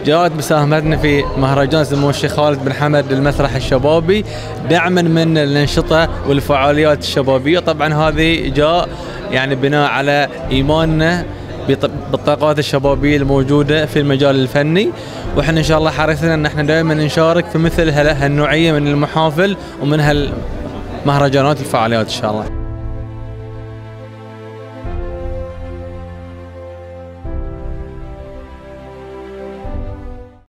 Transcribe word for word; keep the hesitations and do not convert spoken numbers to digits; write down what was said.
جاءت مساهمتنا في مهرجان سمو الشيخ خالد بن حمد للمسرح الشبابي دعما من الأنشطة والفعاليات الشبابية. طبعا هذه جاء يعني بناء على إيماننا بالطاقات الشبابية الموجودة في المجال الفني، وإحنا إن شاء الله حريصين أن إحنا دائما نشارك في مثل هالنوعية من المحافل ومن هالمهرجانات والفعاليات إن شاء الله.